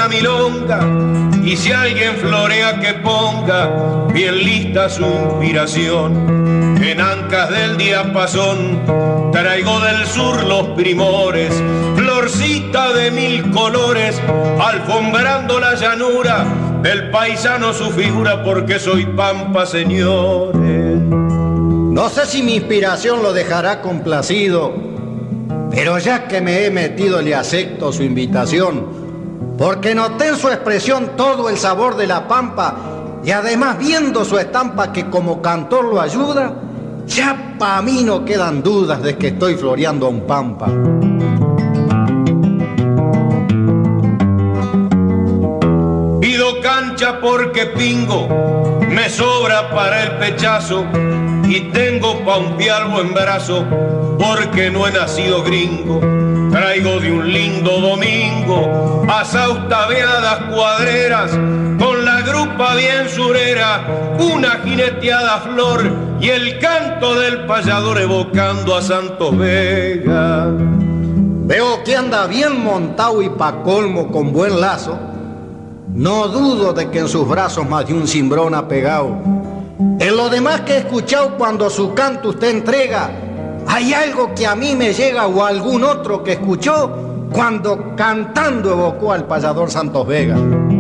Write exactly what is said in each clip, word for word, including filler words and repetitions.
una milonga, y si alguien florea que ponga bien lista su inspiración. En ancas del diapasón traigo del sur los primores, florcita de mil colores, alfombrando la llanura del paisano su figura, porque soy pampa, señores. No sé si mi inspiración lo dejará complacido, pero ya que me he metido le acepto su invitación, porque noté en su expresión todo el sabor de la pampa, y además viendo su estampa que como cantor lo ayuda, ya pa' mí no quedan dudas de que estoy floreando a un pampa. Pido cancha porque pingo, me sobra para el pechazo, y tengo pa' un pialbo en brazo, porque no he nacido gringo. Traigo de un lindo domingo asaustaveadas cuadreras, con la grupa bien surera, una jineteada flor y el canto del payador evocando a Santos Vega. Veo que anda bien montado y pa' colmo con buen lazo. No dudo de que en sus brazos más de un cimbrón ha pegado. En lo demás que he escuchado cuando su canto usted entrega, hay algo que a mí me llega o a algún otro que escuchó cuando cantando evocó al payador Santos Vega.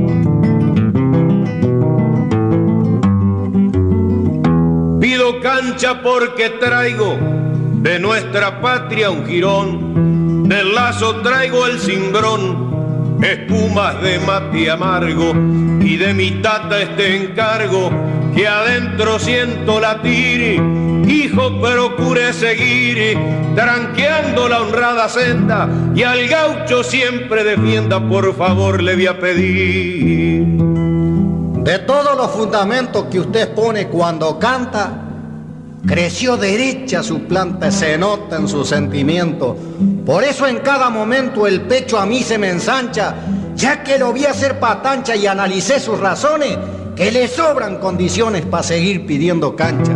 Pido cancha porque traigo de nuestra patria un jirón, del lazo traigo el cimbrón, espumas de mate amargo, y de mi tata este encargo, que adentro siento latir. Hijo, procure seguir tranqueando la honrada senda, y al gaucho siempre defienda, por favor le voy a pedir. De todos los fundamentos que usted pone cuando canta, creció derecha su planta, se nota en su sentimiento. Por eso en cada momento el pecho a mí se me ensancha, ya que lo vi hacer patancha y analicé sus razones, que le sobran condiciones para seguir pidiendo cancha.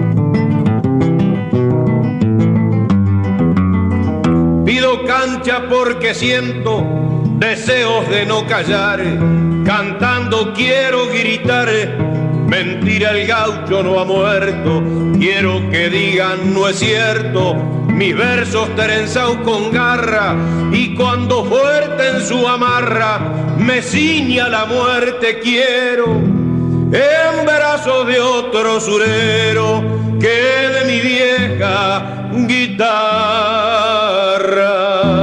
Pido cancha porque siento deseos de no callar, cantando quiero gritar, mentira el gaucho no ha muerto, quiero que digan no es cierto, mis versos trenzados con garra, y cuando fuerte en su amarra me ciña la muerte quiero, en brazos de otro surero que de mi vieja guitarra.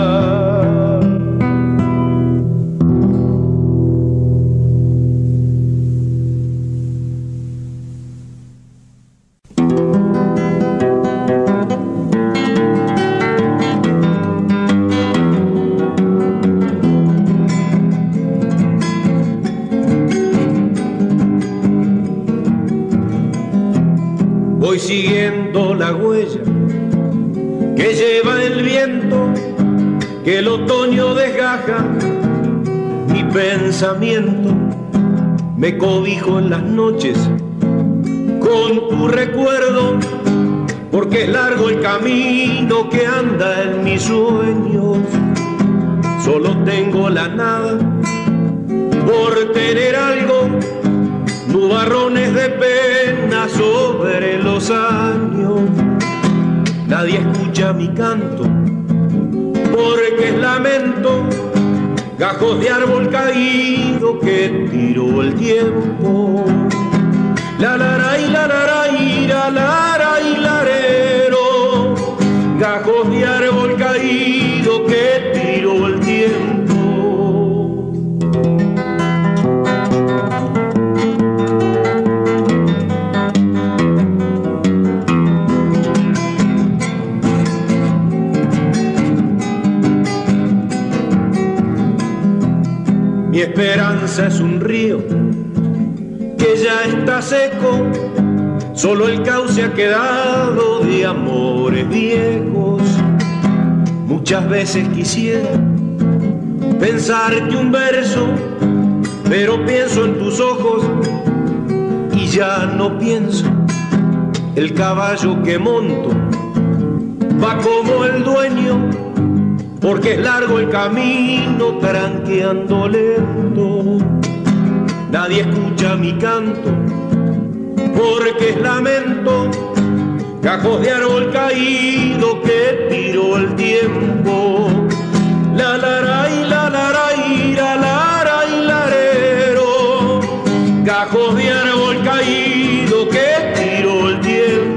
Voy siguiendo la huella que lleva el viento, que el otoño desgaja mi pensamiento. Me cobijo en las noches con tu recuerdo, porque es largo el camino que anda en mis sueños. Solo tengo la nada por tener algo, nubarrones de pena sobre los años. Nadie escucha mi canto porque es lamento, gajos de árbol caído que tiró el tiempo. La lara y la lara y la lara y larero, gajos de árbol caído que tiró el tiempo. Mi esperanza es un río que ya está seco, solo el cauce ha quedado de amores viejos. Muchas veces quisiera pensarte un verso, pero pienso en tus ojos y ya no pienso. El caballo que monto va como el dueño, porque es largo el camino tranqueando lento. Nadie escucha mi canto, porque es lamento, cajos de árbol caído que tiró el tiempo. La la la y la la la y la la la y larero, cajos de árbol caído que tiró el tiempo.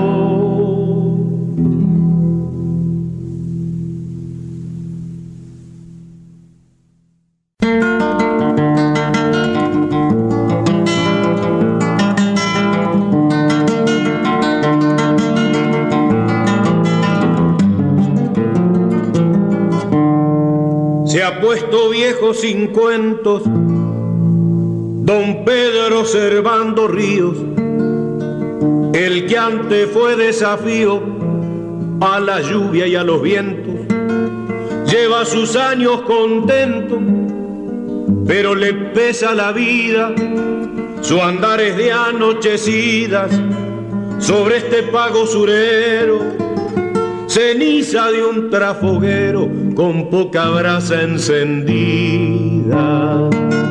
Se ha puesto viejo sin cuentos don Pedro Servando Ríos, el que antes fue desafío a la lluvia y a los vientos. Lleva sus años contento, pero le pesa la vida, su andar es de anochecidas sobre este pago surero, ceniza de un trafoguero con poca brasa encendida.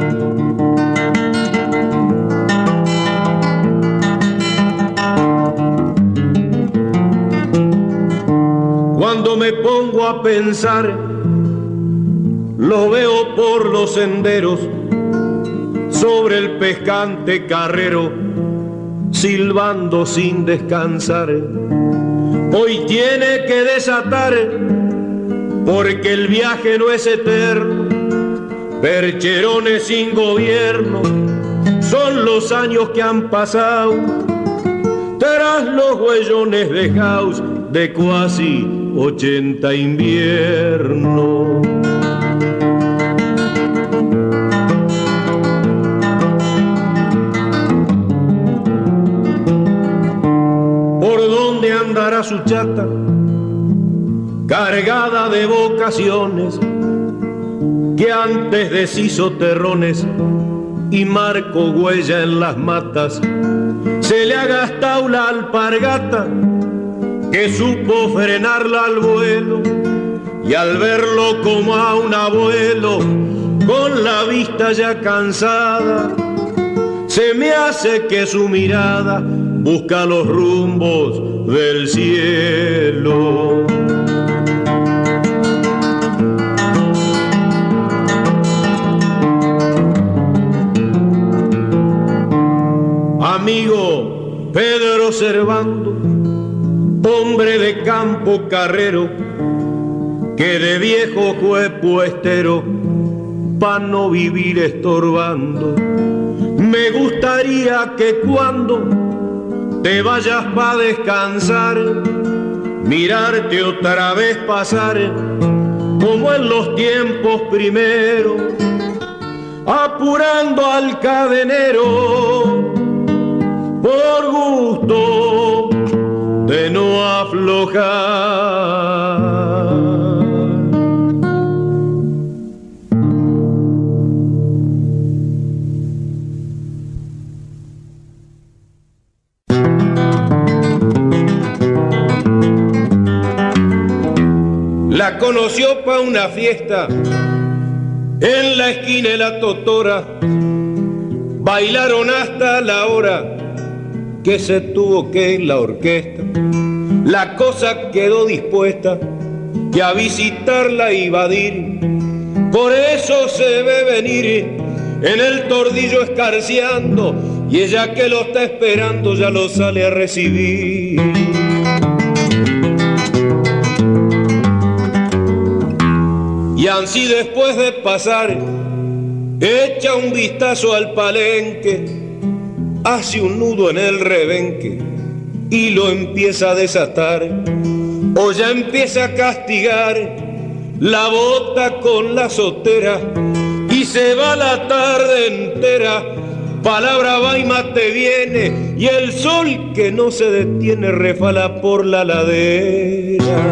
Cuando me pongo a pensar, lo veo por los senderos, sobre el pescante carrero, silbando sin descansar. Hoy tiene que desatar, porque el viaje no es eterno. Percherones sin gobierno son los años que han pasado, tras los huellones dejaos de cuasi ochenta inviernos. ¿Por dónde andará su chata, cargada de vocaciones, que antes deshizo terrones y marcó huella en las matas? Se le ha gastado la alpargata, que supo frenarla al vuelo, y al verlo como a un abuelo, con la vista ya cansada, se me hace que su mirada busca los rumbos del cielo. Amigo Pedro Servando, hombre de campo carrero, que de viejo fue puestero pa' no vivir estorbando. Me gustaría que cuando te vayas pa' descansar, mirarte otra vez pasar como en los tiempos primeros, apurando al cadenero por gusto de no aflojar. La conoció pa' una fiesta en la esquina de la Totora, bailaron hasta la hora que se tuvo que ir la orquesta. La cosa quedó dispuesta que a visitarla iba a ir, por eso se ve venir en el tordillo escarciando, y ella que lo está esperando ya lo sale a recibir. Y ansí después de pasar, echa un vistazo al palenque, hace un nudo en el rebenque y lo empieza a desatar, o ya empieza a castigar la bota con la sotera, y se va la tarde entera, palabra va y mate viene, y el sol que no se detiene refala por la ladera.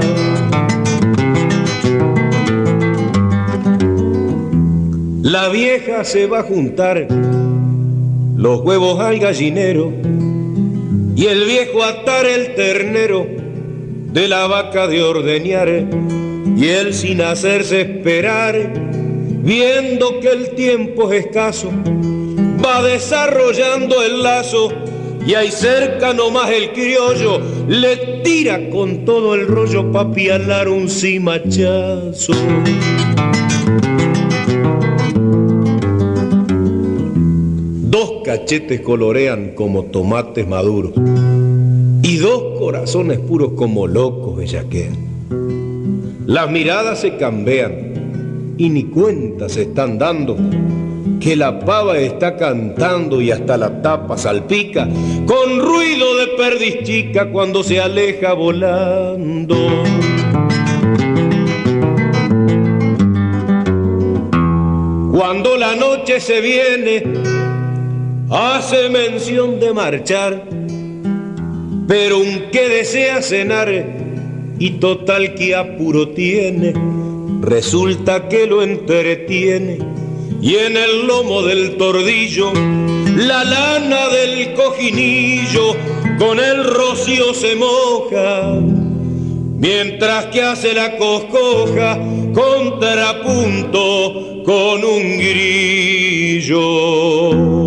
La vieja se va a juntar los huevos al gallinero, y el viejo atar el ternero de la vaca de ordeñar, y él sin hacerse esperar, viendo que el tiempo es escaso, va desarrollando el lazo y ahí cerca nomás el criollo le tira con todo el rollo pa' pialar un cimachazo. Dos cachetes colorean como tomates maduros y dos corazones puros como locos bellaquean. Las miradas se cambian y ni cuenta se están dando que la pava está cantando y hasta la tapa salpica con ruido de perdiz chica cuando se aleja volando. Cuando la noche se viene, hace mención de marchar, pero un que desea cenar y total que apuro tiene, resulta que lo entretiene y en el lomo del tordillo la lana del cojinillo con el rocío se moja, mientras que hace la coscoja contrapunto con un grillo.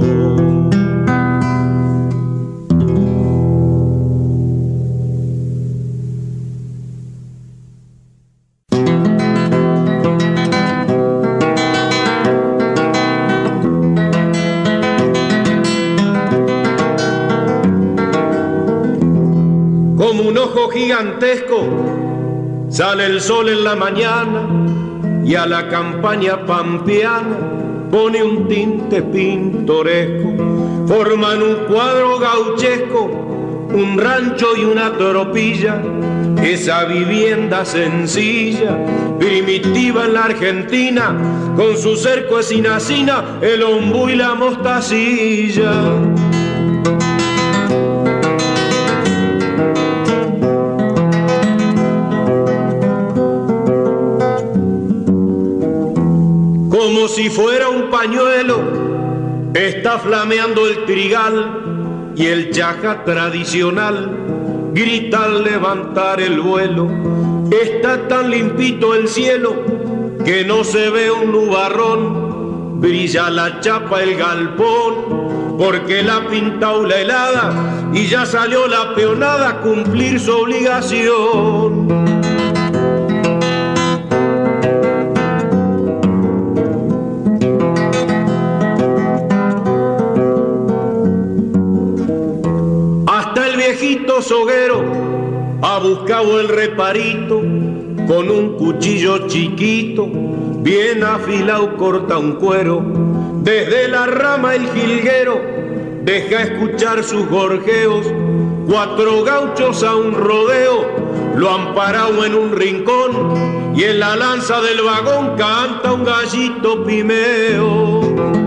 Como un ojo gigantesco sale el sol en la mañana y a la campaña pampeana pone un tinte pintoresco. Forman un cuadro gauchesco, un rancho y una tropilla, esa vivienda sencilla, primitiva en la Argentina, con su cerco esinacina, el ombú y la mostacilla. Como si fuera un pañuelo, está flameando el trigal y el chaja tradicional grita al levantar el vuelo. Está tan limpito el cielo que no se ve un nubarrón, brilla la chapa el galpón porque la pintao la helada y ya salió la peonada a cumplir su obligación. Soguero ha buscado el reparito con un cuchillo chiquito, bien afilado corta un cuero. Desde la rama el jilguero deja escuchar sus gorjeos, cuatro gauchos a un rodeo lo han parado en un rincón y en la lanza del vagón canta un gallito pimeo.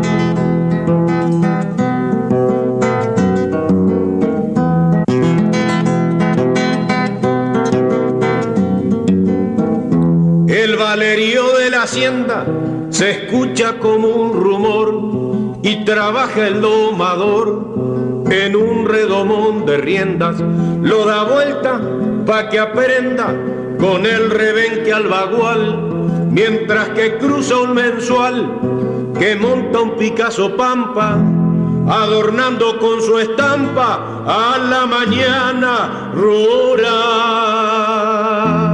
El valerío de la hacienda se escucha como un rumor y trabaja el domador en un redomón de riendas, lo da vuelta pa' que aprenda con el rebenque al bagual, mientras que cruza un mensual que monta un Picasso pampa, adornando con su estampa a la mañana rural.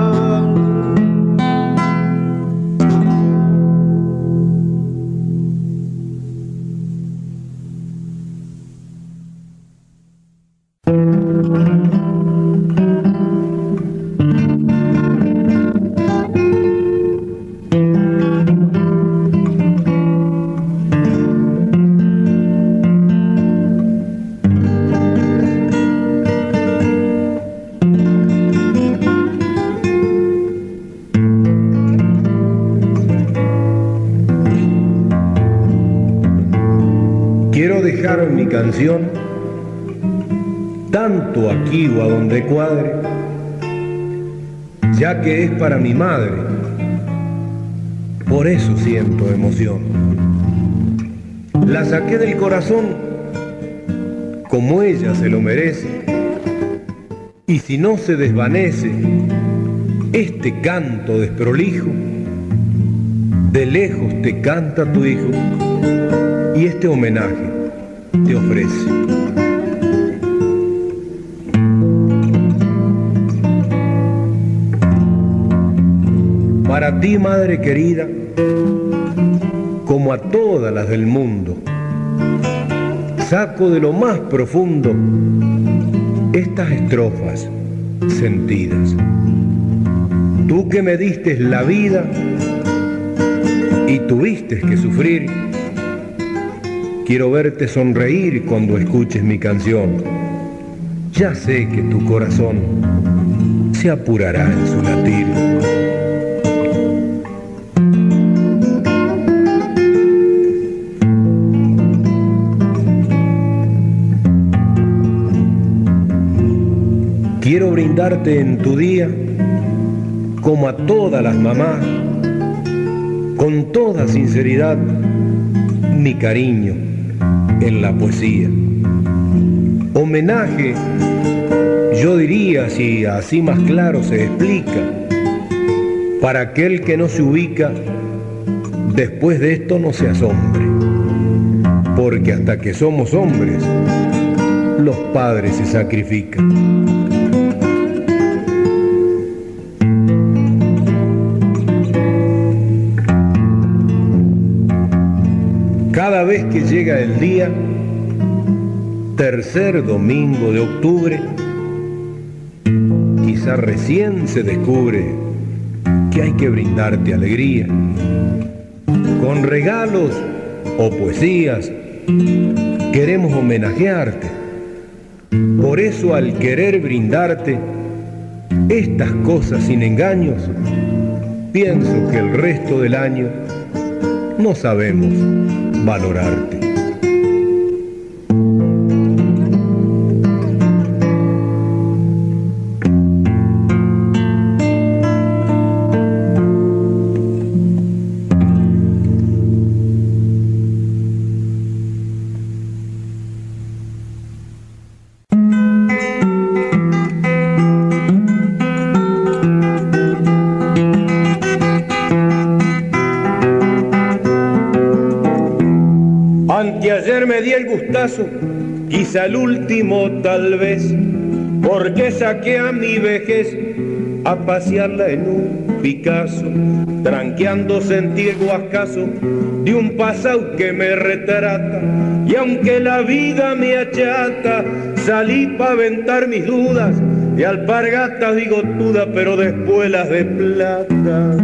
En mi canción, tanto aquí o a donde cuadre, ya que es para mi madre, por eso siento emoción. La saqué del corazón como ella se lo merece, y si no se desvanece, este canto desprolijo, de lejos te canta tu hijo y este homenaje te ofrece. Para ti, madre querida, como a todas las del mundo, saco de lo más profundo estas estrofas sentidas. Tú que me diste la vida y tuviste que sufrir, quiero verte sonreír cuando escuches mi canción. Ya sé que tu corazón se apurará en su latir. Quiero brindarte en tu día, como a todas las mamás, con toda sinceridad, mi cariño en la poesía. Homenaje, yo diría, si así más claro se explica, para aquel que no se ubica, después de esto no se asombre, porque hasta que somos hombres, los padres se sacrifican. Cada vez que llega el día, tercer domingo de octubre, quizá recién se descubre que hay que brindarte alegría. Con regalos o poesías queremos homenajearte. Por eso, al querer brindarte estas cosas sin engaños, pienso que el resto del año no sabemos valorarte. Anteayer me di el gustazo, quizá el último tal vez, porque saqué a mi vejez a pasearla en un Picasso, tranqueando sentir guascazo de un pasado que me retrata. Y aunque la vida me achata, salí pa' aventar mis dudas de alpargatas bigotudas, pero de espuelas de plata.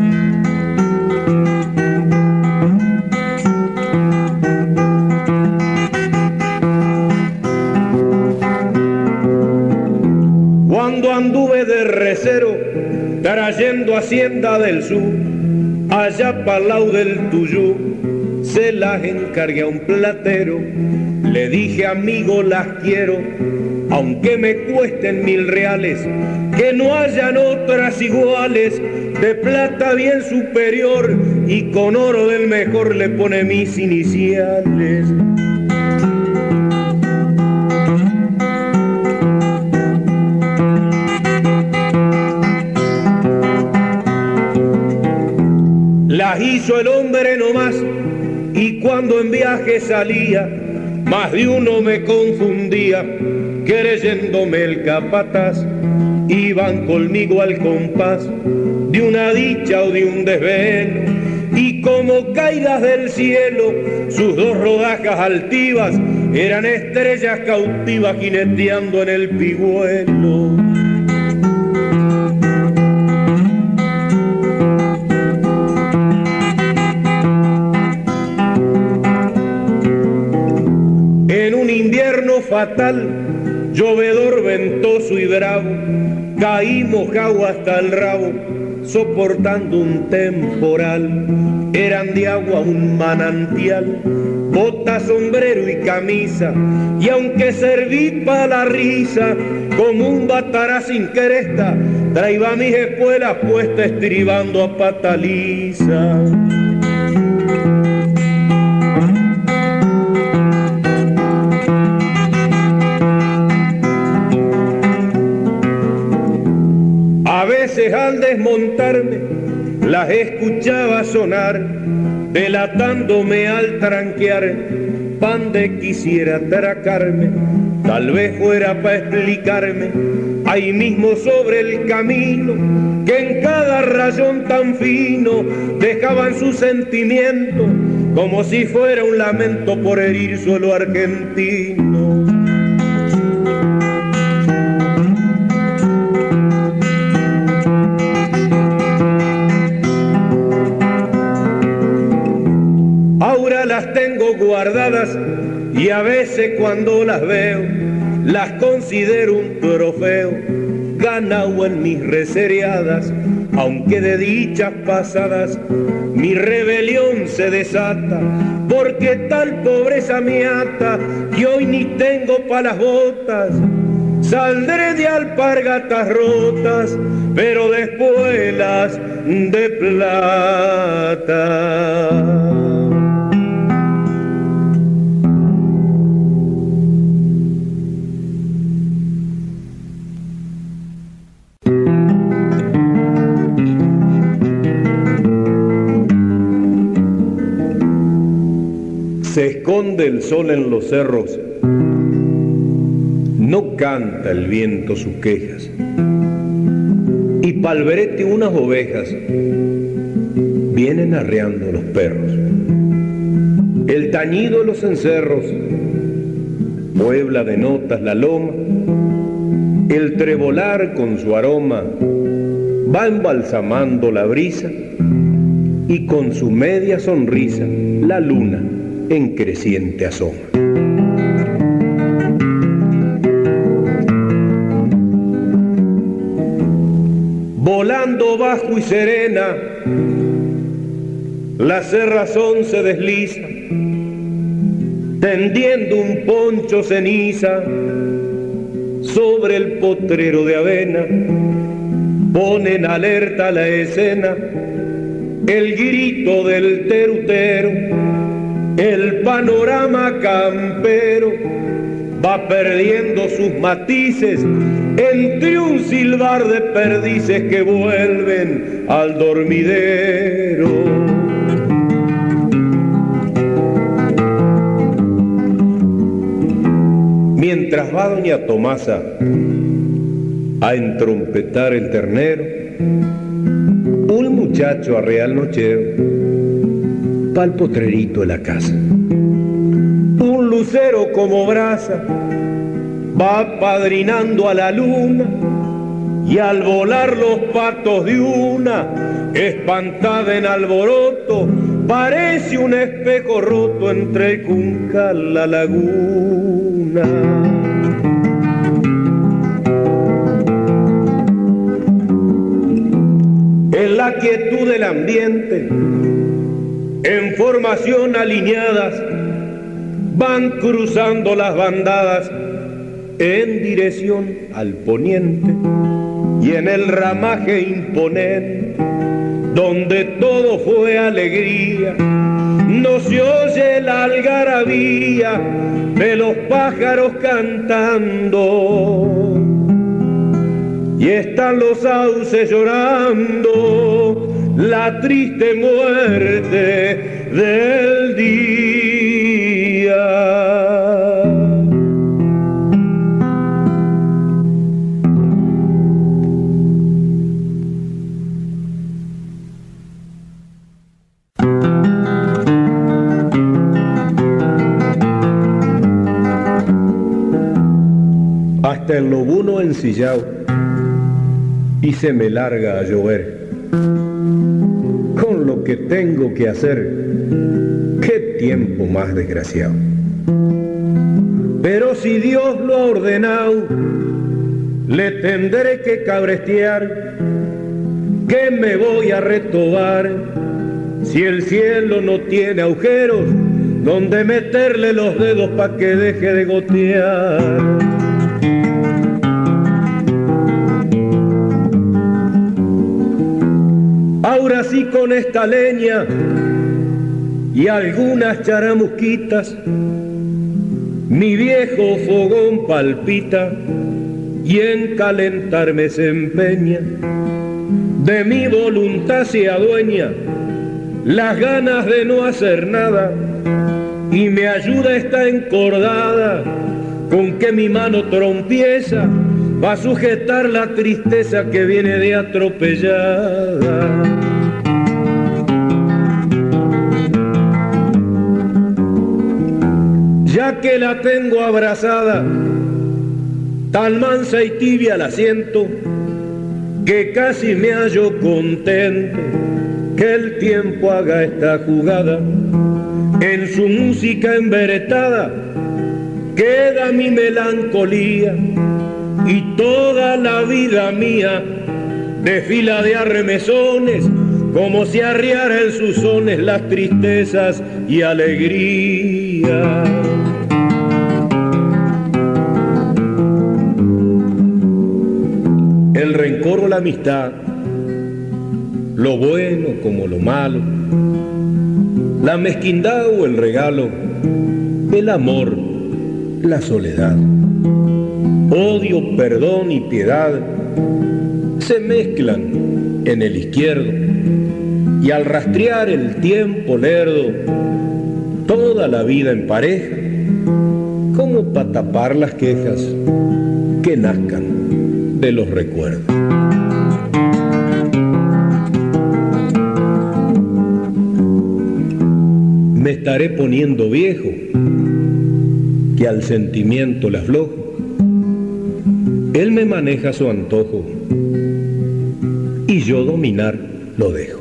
Cuando anduve de recero, trayendo hacienda del sur, allá pa'l lado del Tuyú, se las encargué a un platero. Le dije, amigo, las quiero, aunque me cuesten mil reales, que no hayan otras iguales, de plata bien superior, y con oro del mejor le pone mis iniciales. Las hizo el hombre nomás, y cuando en viaje salía, más de uno me confundía, creyéndome el capataz. Iban conmigo al compás de una dicha o de un desvelo, y como caídas del cielo, sus dos rodajas altivas eran estrellas cautivas jineteando en el pigüelo. Fatal, llovedor ventoso y bravo, caí mojado hasta el rabo, soportando un temporal. Eran de agua un manantial, bota, sombrero y camisa, y aunque serví para la risa, como un batará sin cresta, traía mis espuelas puestas estribando a pata lisa. pues al desmontarme las escuchaba sonar, delatándome al tranquear, pande quisiera atracarme, tal vez fuera para explicarme, ahí mismo sobre el camino, que en cada rayón tan fino dejaban su sentimiento, como si fuera un lamento por herir suelo argentino. Ahora las tengo guardadas y a veces cuando las veo las considero un trofeo ganado en mis resereadas, aunque de dichas pasadas mi rebelión se desata, porque tal pobreza me ata que hoy ni tengo pa' las botas. Saldré de alpargatas rotas, pero de espuelas de plata. Se esconde el sol en los cerros, no canta el viento sus quejas, y pa'l brete unas ovejas vienen arreando los perros. El tañido de los encerros puebla de notas la loma, el trebolar con su aroma va embalsamando la brisa, y con su media sonrisa la luna en creciente asoma. Volando bajo y serena, la cerrazón se desliza, tendiendo un poncho ceniza sobre el potrero de avena. Pone en alerta la escena el grito del terutero, el panorama campero va perdiendo sus matices entre un silbar de perdices que vuelven al dormidero. Mientras va doña Tomasa a entrompetar el ternero, un muchacho arrea el nochero pa'l potrerito de la casa. Un lucero como brasa va padrinando a la luna, y al volar los patos de una, espantada en alboroto, parece un espejo roto entre el Cuncal la laguna. En la quietud del ambiente, en formación alineadas, van cruzando las bandadas en dirección al poniente, y en el ramaje imponente, donde todo fue alegría, no se oye la algarabía de los pájaros cantando, y están los sauces llorando la triste muerte del día. Hasta el lobuno ensillado y se me larga a llover. Con lo que tengo que hacer, qué tiempo más desgraciado. Pero si Dios lo ha ordenado, le tendré que cabrestear, que me voy a retobar, si el cielo no tiene agujeros donde meterle los dedos pa' que deje de gotear. Ahora sí, con esta leña y algunas charamusquitas, mi viejo fogón palpita y en calentarme se empeña. de mi voluntad se adueña las ganas de no hacer nada, y mi ayuda está encordada con que mi mano trompieza va a sujetar la tristeza que viene de atropellada. Ya que la tengo abrazada, tan mansa y tibia la siento, que casi me hallo contento que el tiempo haga esta jugada. En su música enveretada queda mi melancolía, y toda la vida mía desfila de arremesones, como si arriara en sus sones las tristezas y alegría. El rencor o la amistad, lo bueno como lo malo, la mezquindad o el regalo, el amor, la soledad, odio, perdón y piedad se mezclan en el izquierdo, y al rastrear el tiempo lerdo, toda la vida en pareja, como para tapar las quejas que nazcan de los recuerdos. Me estaré poniendo viejo, que al sentimiento le aflojo, él me maneja a su antojo y yo dominar lo dejo.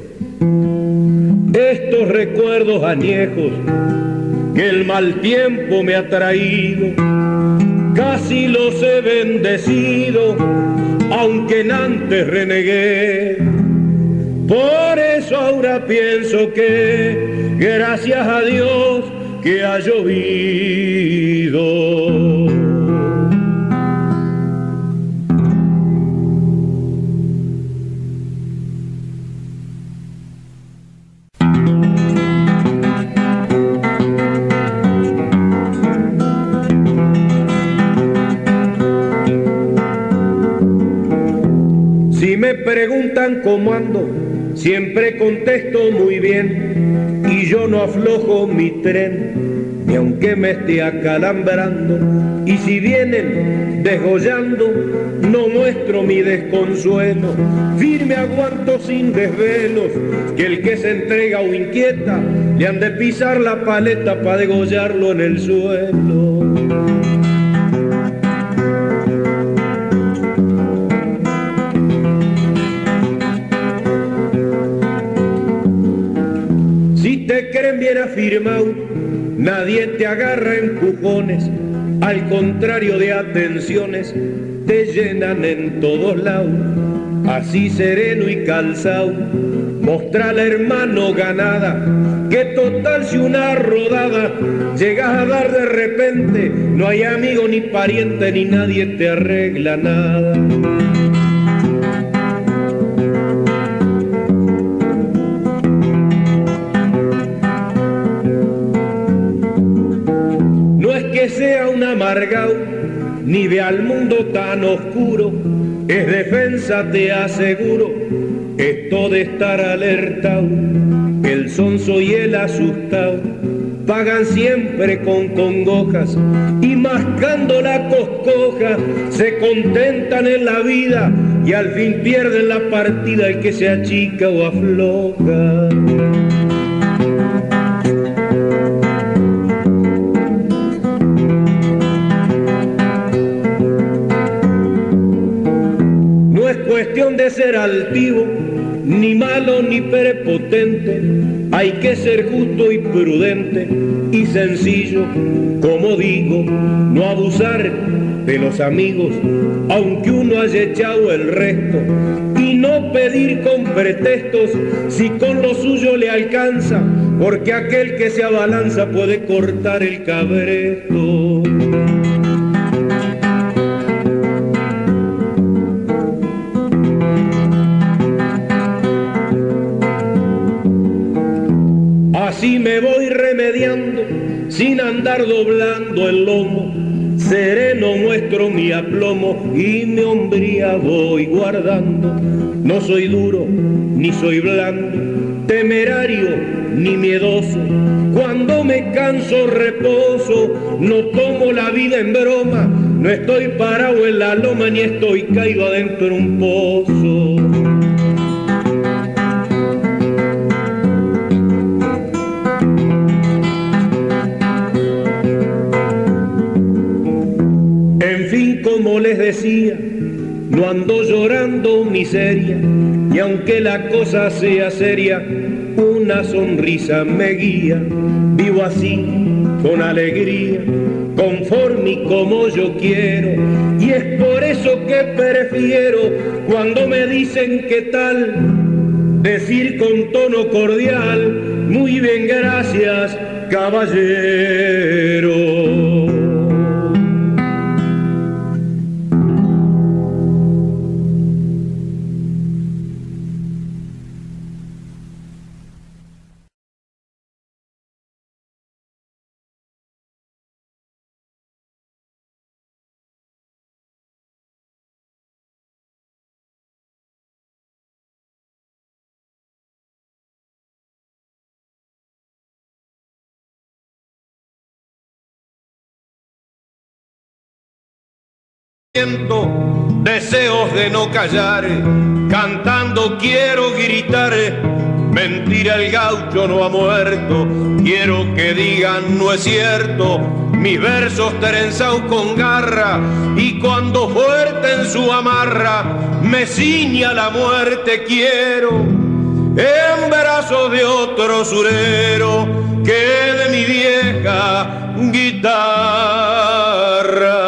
Estos recuerdos añejos que el mal tiempo me ha traído, casi los he bendecido, aunque en antes renegué. Por eso ahora pienso que gracias a Dios que ha llovido. Si me preguntan cómo ando, siempre contesto muy bien, y yo no aflojo mi tren, ni aunque me esté acalambrando. Y si vienen desgollando, no muestro mi desconsuelo, firme aguanto sin desvelos, que el que se entrega o inquieta, le han de pisar la paleta para degollarlo en el suelo. Te creen bien afirmado, nadie te agarra empujones, al contrario de atenciones, te llenan en todos lados. Así sereno y calzado, mostrale hermano ganada, que total si una rodada llegas a dar de repente, no hay amigo ni pariente ni nadie te arregla nada. Que sea un amargado, ni ve al mundo tan oscuro, es defensa te aseguro, esto de estar alertado, el sonso y el asustado, pagan siempre con congojas, y mascando la coscoja, se contentan en la vida, y al fin pierden la partida el que se achica o afloja. Cuestión de ser altivo, ni malo ni prepotente, hay que ser justo y prudente y sencillo, como digo, no abusar de los amigos, aunque uno haya echado el resto, y no pedir con pretextos si con lo suyo le alcanza, porque aquel que se abalanza puede cortar el cabresto. Así me voy remediando, sin andar doblando el lomo, sereno muestro mi aplomo y mi hombría voy guardando. No soy duro, ni soy blando, temerario, ni miedoso. Cuando me canso reposo, no tomo la vida en broma. No estoy parado en la loma, ni estoy caído adentro en un pozo. Como les decía, no ando llorando miseria, y aunque la cosa sea seria, una sonrisa me guía. Vivo así, con alegría, conforme y como yo quiero, y es por eso que prefiero, cuando me dicen qué tal, decir con tono cordial, muy bien, gracias, caballero. Deseos de no callar, cantando quiero gritar, mentira el gaucho no ha muerto, quiero que digan no es cierto, mis versos trenzados con garra, y cuando fuerte en su amarra me ciña la muerte quiero, en brazos de otro surero que de mi vieja guitarra.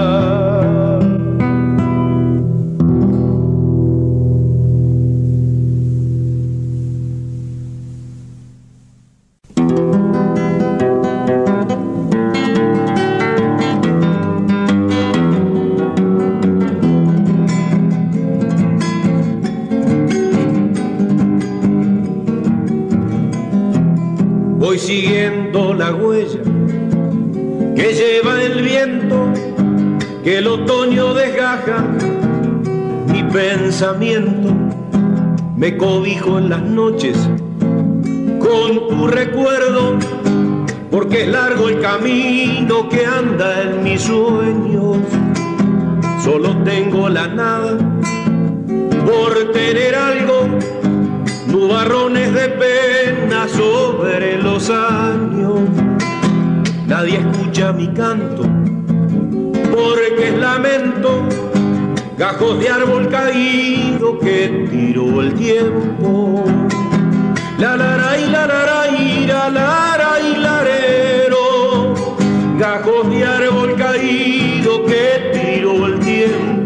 Voy siguiendo la huella que lleva el viento, que el otoño desgaja mi pensamiento. Me cobijo en las noches con tu recuerdo, porque es largo el camino que anda en mis sueños. Solo tengo la nada por tener algo, nubarrones de pena sobre los años. Nadie escucha mi canto, porque es lamento, gajos de árbol caído que tiró el tiempo. La lara y la lara y la lara y larero, gajos de árbol caído que tiró el tiempo.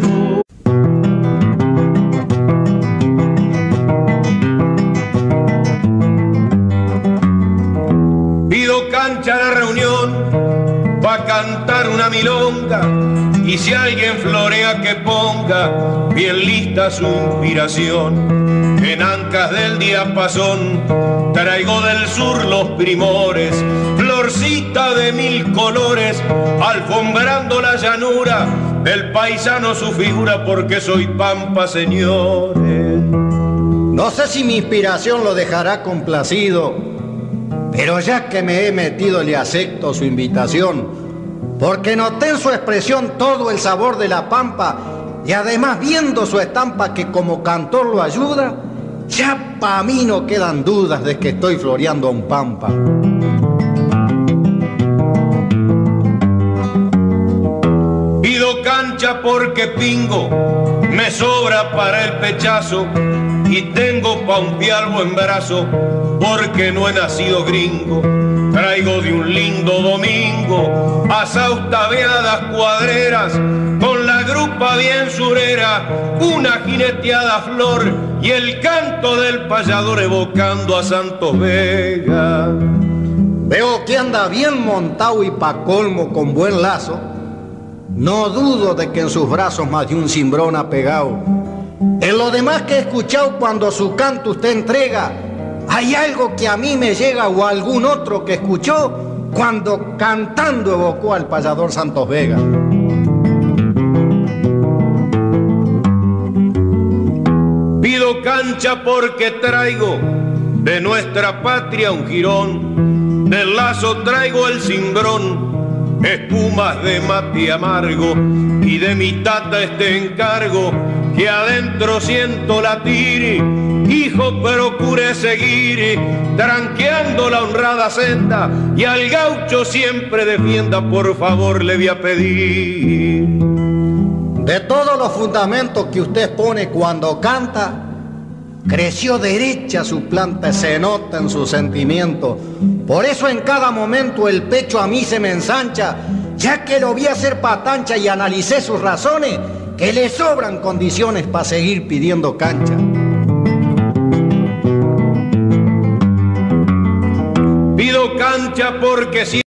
Cancha la reunión pa' cantar una milonga, y si alguien florea que ponga bien lista su inspiración. En ancas del diapasón traigo del sur los primores, florcita de mil colores, alfombrando la llanura del paisano su figura, porque soy pampa, señores. No sé si mi inspiración lo dejará complacido, pero ya que me he metido le acepto su invitación, porque noté en su expresión todo el sabor de la pampa, y además viendo su estampa que como cantor lo ayuda, ya pa' mí no quedan dudas de que estoy floreando a un pampa. Pido cancha porque pingo, me sobra para el pechazo, y tengo pa' un pialbo en brazo, porque no he nacido gringo. Traigo de un lindo domingo asaos, tabeadas cuadreras, con la grupa bien surera, una jineteada flor y el canto del payador evocando a Santos Vega. Veo que anda bien montado y pa' colmo con buen lazo. No dudo de que en sus brazos más de un cimbrón ha pegado. En lo demás que he escuchado cuando su canto usted entrega, hay algo que a mí me llega o a algún otro que escuchó, cuando cantando evocó al payador Santos Vega. Pido cancha porque traigo de nuestra patria un jirón, del lazo traigo el cimbrón, espumas de mate amargo, y de mi tata este encargo, que adentro siento latir. Hijo, procure seguir tranqueando la honrada senda, y al gaucho siempre defienda, por favor le voy a pedir. De todos los fundamentos que usted pone cuando canta, creció derecha su planta, se nota en su sentimiento. Por eso en cada momento el pecho a mí se me ensancha, ya que lo vi hacer patancha y analicé sus razones, que le sobran condiciones para seguir pidiendo cancha. Pido cancha porque si